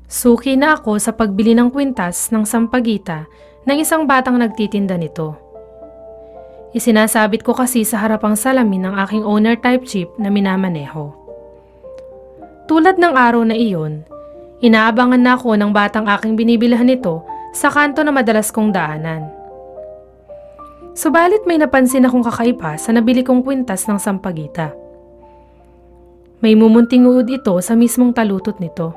Suki na ako sa pagbili ng kwintas ng sampagita ng isang batang nagtitinda nito. Isinasabit ko kasi sa harapang salamin ng aking owner-type jeep na minamaneho. Tulad ng araw na iyon, inaabangan na ako ng batang aking binibilhan nito sa kanto na madalas kong daanan. Subalit may napansin akong kakaiba sa nabili kong kwintas ng sampagita. May mumunting uod ito sa mismong talutot nito.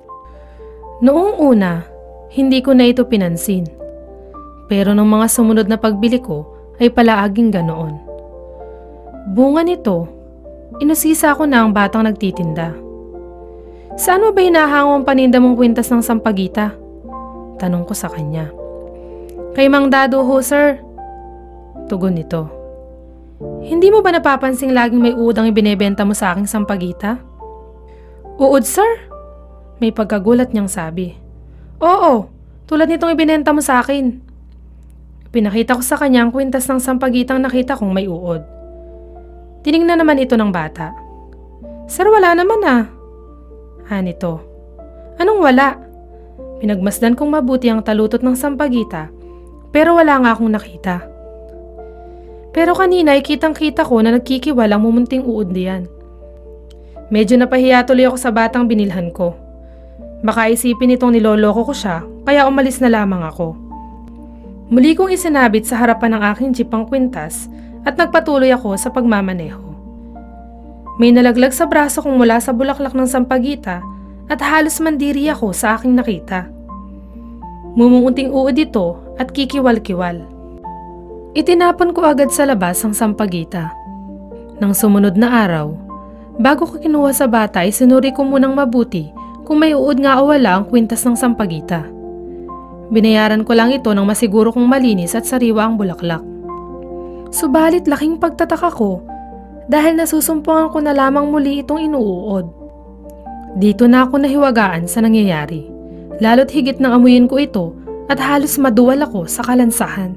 Noong una, hindi ko na ito pinansin. Pero nung mga sumunod na pagbili ko ay palaaging ganoon. Bunga nito, inusisa ko na ang batang nagtitinda. Saan mo ba hinahango ang paninda mong kwintas ng sampagita? Tanong ko sa kanya. Kay Mang Dado ho, sir. Tugon nito. Hindi mo ba napapansing laging may uod ang ibinebenta mo sa aking sampagita? Uod, sir? May pagkagulat niyang sabi. Oo, tulad nitong ibinenta mo sa akin. Pinakita ko sa kanya ang kwintas ng sampagitang nakita kong may uod. Tiningnan naman ito ng bata. Sir, wala naman ah. Nito. Anong wala? Pinagmasdan kong mabuti ang talutot ng sampagita, pero wala nga akong nakita. Pero kanina ay kitang-kita ko na nagkikiwal ang mumunting uod diyan. Medyo napahiya tuloy ako sa batang binilhan ko. Baka isipin nitong niloloko ko siya, kaya umalis na lamang ako. Muli kong isinabit sa harapan ng aking jeep ang kwintas at nagpatuloy ako sa pagmamaneho. May nalaglag sa braso kong mula sa bulaklak ng sampagita at halos mandiri ako sa aking nakita. Mumunting uod ito at kikiwal-kiwal. Itinapon ko agad sa labas ang sampagita. Nang sumunod na araw, bago ko kinuha sa bata ay sinuri ko munang mabuti kung may uod nga o wala ang kwintas ng sampagita. Binayaran ko lang ito nang masiguro kong malinis at sariwa ang bulaklak. Subalit laking pagtataka ko dahil nasusumpungan ko na lamang muli itong inuuod. Dito na ako nahiwagaan sa nangyayari, lalo't higit nang amuyin ko ito at halos maduwal ako sa kalansahan.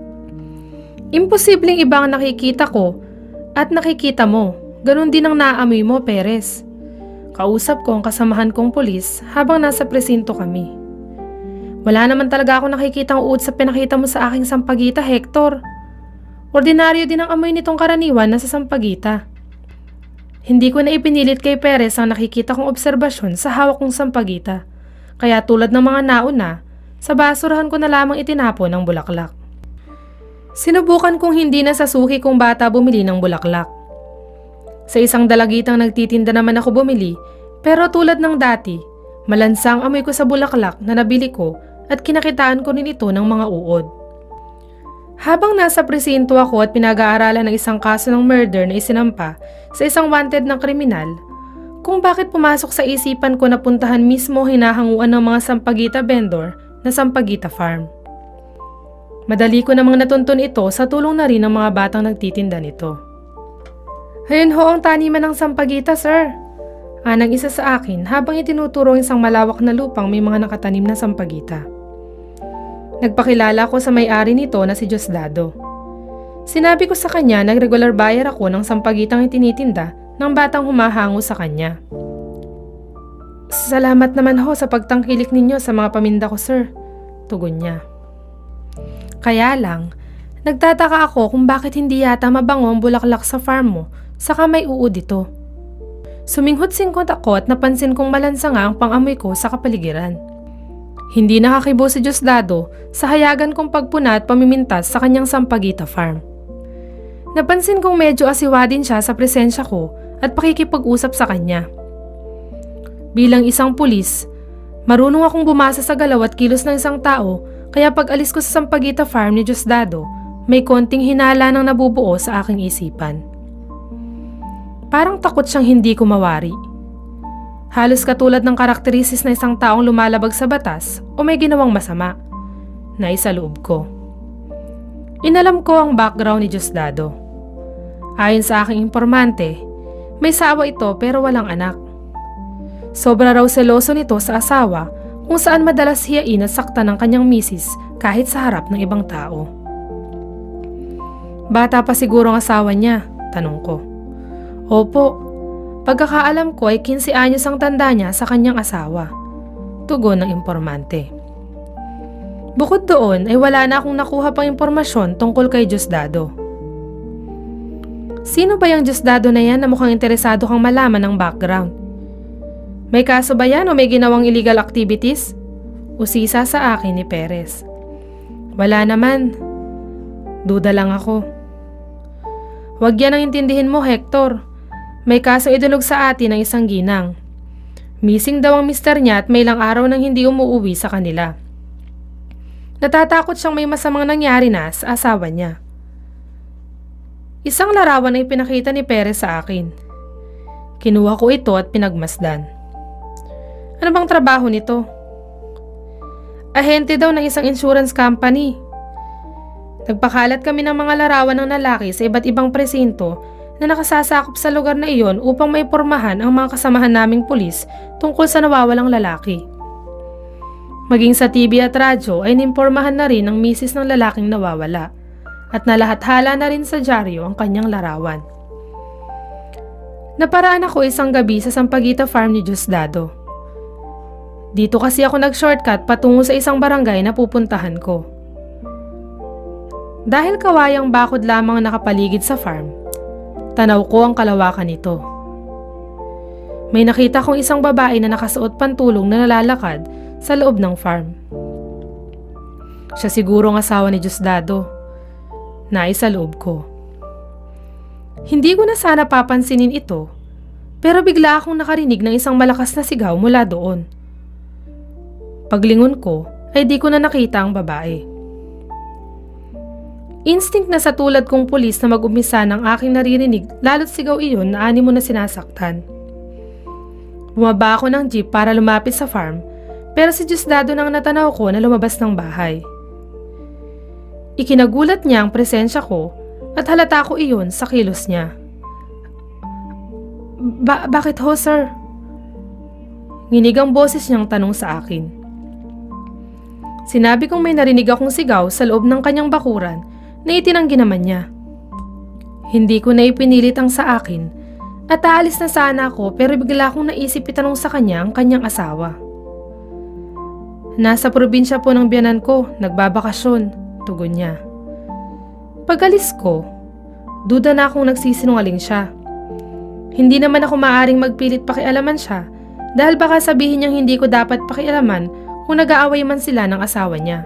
Imposibleng iba ang nakikita ko at nakikita mo, ganun din ang naamoy mo, Perez. Kausap ko ang kasamahan kong pulis habang nasa presinto kami. Wala naman talaga ako nakikitang uod sa pinakita mo sa aking sampagita, Hector. Ordinaryo din ang amoy nitong karaniwan na sa sampagita. Hindi ko na ipinilit kay Perez ang nakikita kong obserbasyon sa hawak kong sampagita. Kaya tulad ng mga nauna, sa basurahan ko na lamang itinapon ang bulaklak. Sinubukan kong hindi na sa suki kong bata bumili ng bulaklak. Sa isang dalagitang nagtitinda naman ako bumili, pero tulad ng dati, malansang amoy ko sa bulaklak na nabili ko at kinakitaan ko rin ito ng mga uod. Habang nasa presinto ako at pinag-aaralan ng isang kaso ng murder na isinampa sa isang wanted ng kriminal, kung bakit pumasok sa isipan ko na puntahan mismo hinahanguan ng mga sampagita vendor na Sampagita Farm. Madali ko namang natuntun ito sa tulong na rin ng mga batang nagtitinda nito. Ayun ho ang taniman ng sampagita, sir. Anang isa sa akin habang itinuturo isang malawak na lupang may mga nakatanim na sampagita. Nagpakilala ko sa may-ari nito na si Diosdado. Sinabi ko sa kanya na regular buyer ako ng sampagitang itinitinda ng batang humahango sa kanya. Salamat naman ho sa pagtangkilik ninyo sa mga paminda ko, sir. Tugon niya. Kaya lang, nagtataka ako kung bakit hindi yata mabango ang bulaklak sa farm mo saka may uod ito. Suminghot-singkot ako at napansin kong malansa nga ang pang-amoy ko sa kapaligiran. Hindi nakakibo si Diosdado sa hayagan kong pagpuna at pamimintas sa kanyang Sampagita Farm. Napansin kong medyo asiwa din siya sa presensya ko at pakikipag-usap sa kanya. Bilang isang pulis, marunong akong bumasa sa galaw at kilos ng isang tao, kaya pag alis ko sa Sampagita Farm ni Diosdado, may konting hinala nang nabubuo sa aking isipan. Parang takot siyang hindi ko mawari. Halos katulad ng karakterisis na isang taong lumalabag sa batas o may ginawang masama, na isaloob ko. Inalam ko ang background ni Diosdado. Ayon sa aking informante, may sawa ito pero walang anak. Sobra raw seloso nito sa asawa kung saan madalas hiyain at saktan ng kanyang misis kahit sa harap ng ibang tao. Bata pa siguro ang asawa niya, tanong ko. Opo, pagkakaalam ko ay 15 anyos ang tanda niya sa kanyang asawa. Tugon ng impormante. Bukod doon ay wala na akong nakuha pang impormasyon tungkol kay Diosdado. Sino ba yung Diosdado na yan na mukhang interesado kang malaman ng background? May kaso ba yan o may ginawang illegal activities? Usisa sa akin ni Perez. Wala naman. Duda lang ako. Huwag yan ang intindihin mo, Hector. May kasong idulog sa atin ng isang ginang. Missing daw ang mister niya at may ilang araw nang hindi umuuwi sa kanila. Natatakot siyang may masamang nangyari na sa asawa niya. Isang larawan ay pinakita ni Perez sa akin. Kinuha ko ito at pinagmasdan. Ano bang trabaho nito? Ahente daw ng isang insurance company. Nagpakalat kami ng mga larawan ng lalaki sa iba't ibang presinto na nakasasakop sa lugar na iyon upang maipormahan ang mga kasamahan naming pulis tungkol sa nawawalang lalaki. Maging sa TV at radyo ay nimpormahan na rin ang misis ng lalaking nawawala at nalahathala na rin sa dyaryo ang kanyang larawan. Naparaan ako isang gabi sa Sampaguita Farm ni Diosdado. Dito kasi ako nag-shortcut patungo sa isang barangay na pupuntahan ko. Dahil kawayang bakod lamang nakapaligid sa farm, tanaw ko ang kalawakan nito. May nakita kong isang babae na nakasuot pantulong na nalalakad sa loob ng farm. Siya siguro ang asawa ni Diosdado. Naisa loob ko. Hindi ko na sana papansinin ito, pero bigla akong nakarinig ng isang malakas na sigaw mula doon. Paglingon ko ay di ko na nakita ang babae. Instinct na sa tulad kong pulis na mag-umpisa ng aking naririnig lalo't sigaw iyon na animo na sinasaktan. Bumaba ako ng jeep para lumapit sa farm, pero si Diosdado nang natanaw ko na lumabas ng bahay. Ikinagulat niya ang presensya ko at halata ko iyon sa kilos niya. Bakit ho, sir? Nginig ang boses niyang tanong sa akin. Sinabi kong may narinig akong sigaw sa loob ng kanyang bakuran na itinanggi naman niya. Hindi ko na ipinilit ang sa akin at aalis na sana ako pero bigla akong naisip itanong sa kanya ang kanyang asawa. Nasa probinsya po ng biyanan ko, nagbabakasyon, tugon niya. Pag-alis ko, duda na akong nagsisinungaling siya. Hindi naman ako maaring magpilit pakialaman siya dahil baka sabihin niyang hindi ko dapat pakialaman kung nag-aaway man sila ng asawa niya.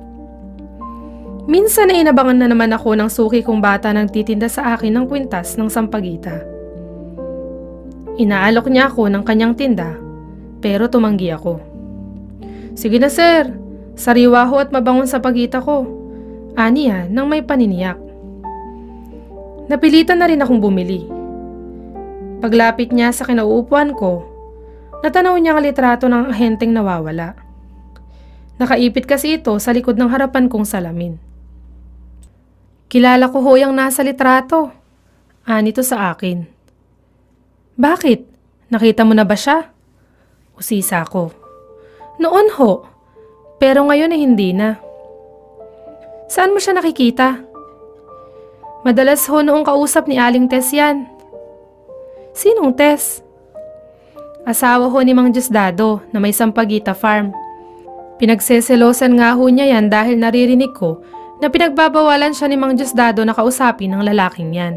Minsan ay inabangan na naman ako ng suki kong bata nagtitinda sa akin ng kwintas ng Sampaguita. Inaalok niya ako ng kanyang tinda, pero tumanggi ako. Sige na sir, sariwa ho at mabangon sa pagita ko. Aniya nang may paniniyak. Napilitan na rin akong bumili. Paglapit niya sa kinauupuan ko, natanaw niya ang litrato ng ahenteng nawawala. Nakaipit kasi ito sa likod ng harapan kong salamin. Kilala ko ho yung nasa litrato. Anito sa akin. Bakit? Nakita mo na ba siya? Usisa ko. Noon ho, pero ngayon ay hindi na. Saan mo siya nakikita? Madalas ho noong kausap ni Aling Tess yan. Sinong Tess? Asawa ho ni Mang Diosdado na may Sampaguita Farm. Pinagseselosan nga ho niya yan dahil naririnig ko na pinagbabawalan siya ni Mang Diosdado na kausapin ng lalaking yan.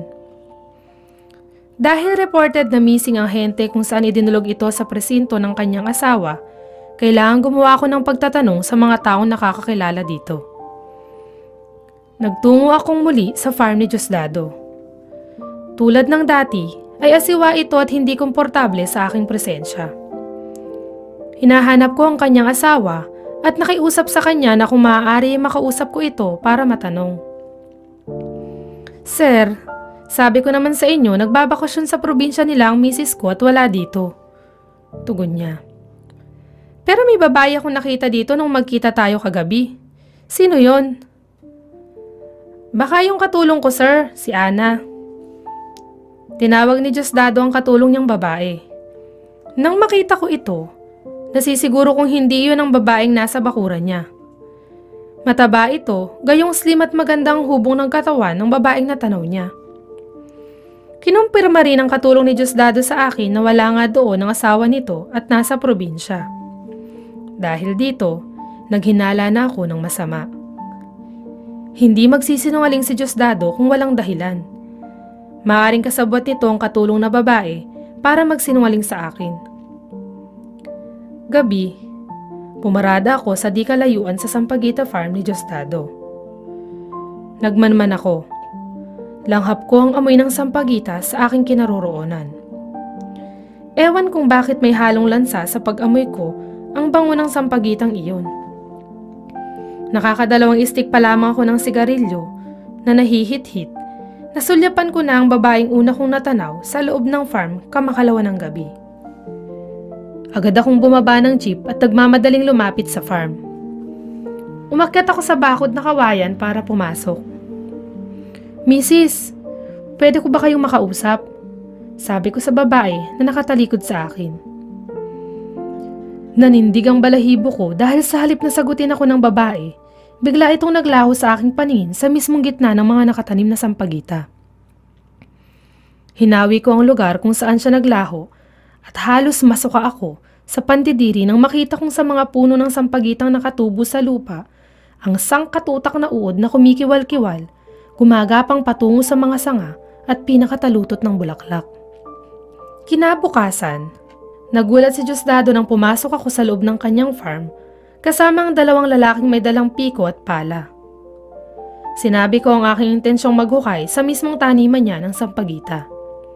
Dahil reported na missing ang ahente kung saan idinulog ito sa presinto ng kanyang asawa, kailangan gumawa ako ng pagtatanong sa mga taong nakakakilala dito. Nagtungo akong muli sa farm ni Diosdado. Tulad ng dati, ay asiwa ito at hindi komportable sa aking presensya. Hinahanap ko ang kanyang asawa at nakiusap sa kanya na kung maaari makausap ko ito para matanong. Sir, sabi ko naman sa inyo nagbabakasyon sa probinsya nila ang misis ko at wala dito. Tugon niya. Pero may babae akong nakita dito nung magkita tayo kagabi. Sino yon? Baka yung katulong ko sir, si Ana. Tinawag ni Diosdado ang katulong niyang babae. Nang makita ko ito, nasisiguro kong hindi yun ang babaeng nasa bakuran niya. Mataba ito, gayong slim at magandang hubong ng katawan ng babaeng natanaw niya. Kinumpirma rin ang katulong ni Diosdado sa akin na wala nga doon ang asawa nito at nasa probinsya. Dahil dito, naghinala na ako ng masama. Hindi magsisinungaling si Diosdado kung walang dahilan. Maaaring kasabwat nito ang katulong na babae para magsinungaling sa akin. Gabi, pumarada ako sa di kalayuan sa Sampaguita Farm ni Diosdado. Nagmanman ako. Langhap ko ang amoy ng sampagita sa aking kinaroroonan. Ewan kung bakit may halong lansa sa pag-amoy ko ang bango ng sampagitang iyon. Nakakadalawang istik pa lamang ako ng sigarilyo na nahihit-hit. Nasulyapan ko na ang babaeng una kong natanaw sa loob ng farm kamakalawa ng gabi. Agad akong bumaba ng jeep at nagmamadaling lumapit sa farm. Umakyat ako sa bakod na kawayan para pumasok. "Mrs., pwede ko ba kayong makausap?" Sabi ko sa babae na nakatalikod sa akin. Nanindig ang balahibo ko dahil sa halip na sagutin ako ng babae, bigla itong naglaho sa aking paningin sa mismong gitna ng mga nakatanim na sampagita. Hinawi ko ang lugar kung saan siya naglaho at halos masuka ako sa pandidiri nang makita kong sa mga puno ng sampagitang nakatubo sa lupa ang sangkatutak na uod na kumikiwal-kiwal, gumagapang patungo sa mga sanga at pinakatalutot ng bulaklak. Kinabukasan, nagulat si Diosdado nang pumasok ako sa loob ng kanyang farm kasama ang dalawang lalaking may dalang piko at pala. Sinabi ko ang aking intensyong maghukay sa mismong taniman niya ng sampagita.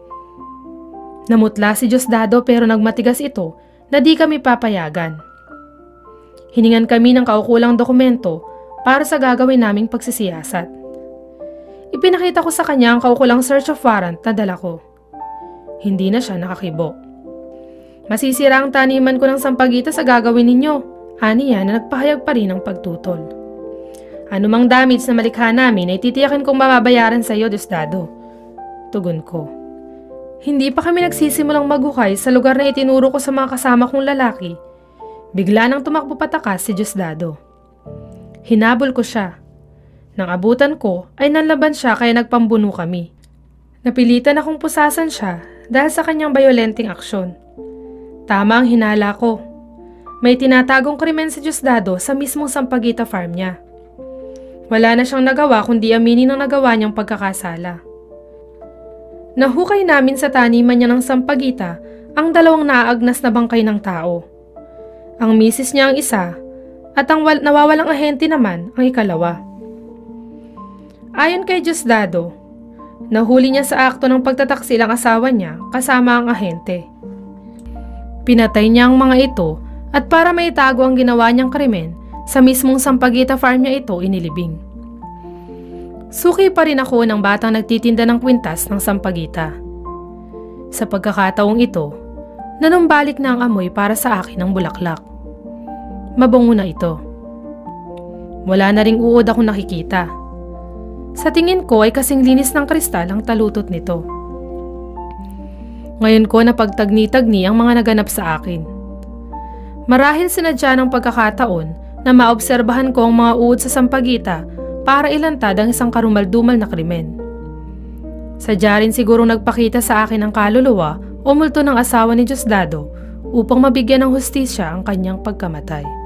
Namutla si Diosdado pero nagmatigas ito na di kami papayagan. Hiningan kami ng kaukulang dokumento para sa gagawin naming pagsisiyasat. Ipinakita ko sa kanya ang kaukulang search of warrant na dala ko. Hindi na siya nakakibo. "Masisira ang taniman ko ng sampagita sa gagawin ninyo," ani niya na nagpahayag pa rin ng pagtutol. "Anumang damage na malikha namin ay titiyakin kong mababayaran sa iyo, Diosdado," tugon ko. Hindi pa kami nagsisimulang maghukay sa lugar na itinuro ko sa mga kasama kong lalaki. Bigla nang tumakbo patakas si Diosdado. Hinabol ko siya. Nang abutan ko ay nanlaban siya kaya nagpambuno kami. Napilitan akong pusasan siya dahil sa kanyang bayolenteng aksyon. Tama ang hinala ko. May tinatagong krimen si Diosdado sa mismong Sampaguita Farm niya. Wala na siyang nagawa kundi aminin ang nagawa niyang pagkakasala. Nahukay namin sa taniman niya ng sampagita ang dalawang naaagnas na bangkay ng tao. Ang misis niya ang isa at ang nawawalang ahente naman ang ikalawa. Ayon kay Diosdado, nahuli niya sa akto ng pagtataksil ang asawa niya kasama ang ahente. Pinatay niya ang mga ito at para maitago ang ginawa niyang krimen, sa mismong Sampaguita Farm niya ito inilibing. Suki pa rin ako ng batang nagtitinda ng kwintas ng sampagita. Sa pagkakataong ito, nanumbalik na ang amoy para sa akin ng bulaklak. Mabango na ito. Wala na ring uod akong nakikita. Sa tingin ko ay kasing linis ng kristal ang talutot nito. Ngayon ko napagtagni-tagni ang mga naganap sa akin. Marahil sinadya ng pagkakataon na maobserbahan ko ang mga uod sa sampagita para ilantad ang isang karumaldumal na krimen. Sadya rin siguro nagpakita sa akin ang kaluluwa o multo ng asawa ni Diosdado upang mabigyan ng hustisya ang kanyang pagkamatay.